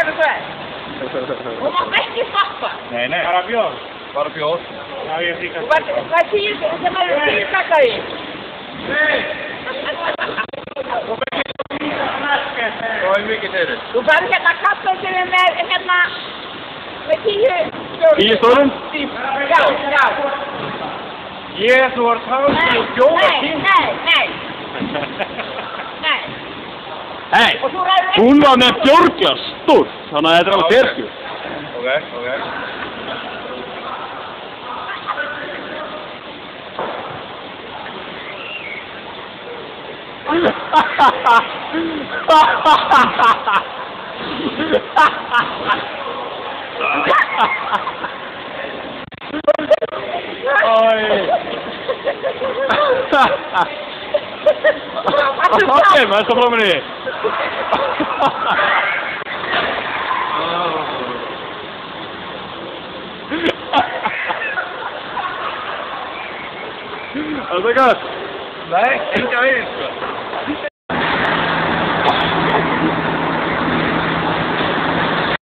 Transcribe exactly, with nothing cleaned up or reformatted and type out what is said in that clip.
det så här. Hon måste inte stoppa. Nej, nej. Bara björn. Bara björn. Ja, jag fick Vad vad tid ska man ju snacka i? Nej. Ja, hur mycket är det? Du kan sätta kappen till den där hemma med tio stund. Tio stund? Ja, ja. Ge så ett halvt Nej, och jobba nej, till. nej, nej. Nej. Hei, Och så är det... sulla on ne björkjastur, sanoi ei täällä kerkky. Okei, okei. Oi. Okei, mä en saa meni. Alltså gott. Nej, inte ens.